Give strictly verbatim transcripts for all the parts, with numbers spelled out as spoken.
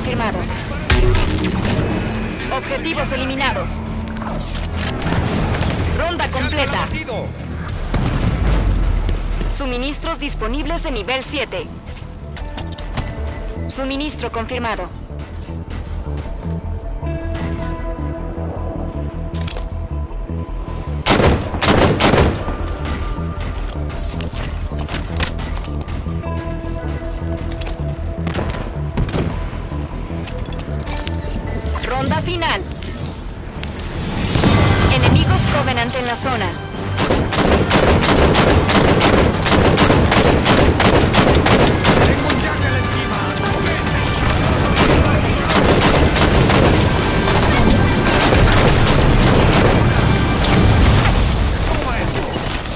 confirmado. Objetivos eliminados. Ronda completa. Suministros disponibles de nivel siete. Suministro confirmado. Ronda final. Enemigos Covenant en la zona. Tengo un jungle encima. Toma eso.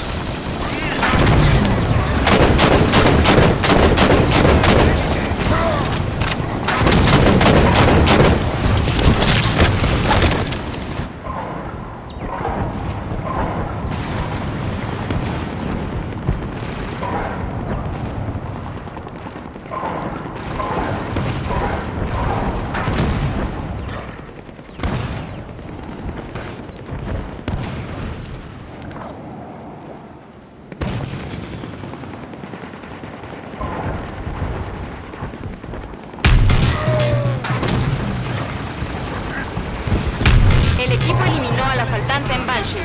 El equipo eliminó al asaltante en Banshee.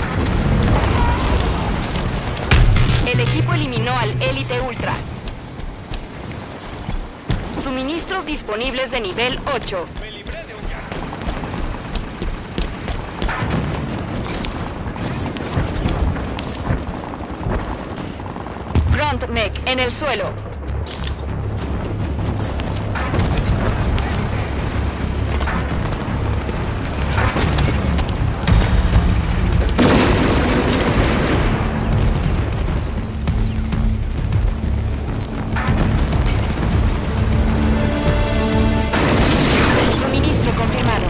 El equipo eliminó al Élite Ultra. Suministros disponibles de nivel ocho. Me libré de un jungle. Grunt Mech en el suelo. Suministro confirmado.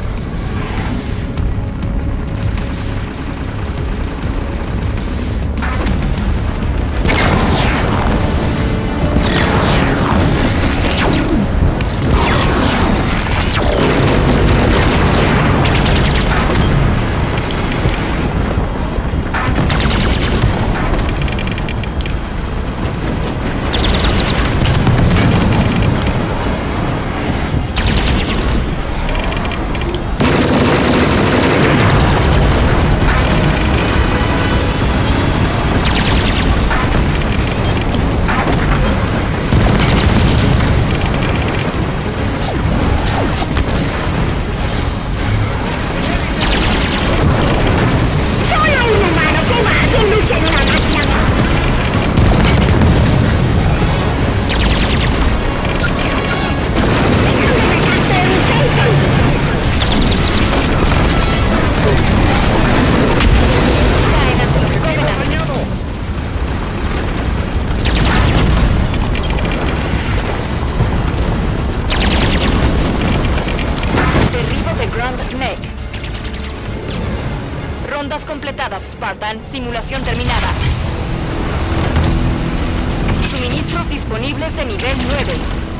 Rondas completadas, Spartan. Simulación terminada. Suministros disponibles de nivel nueve.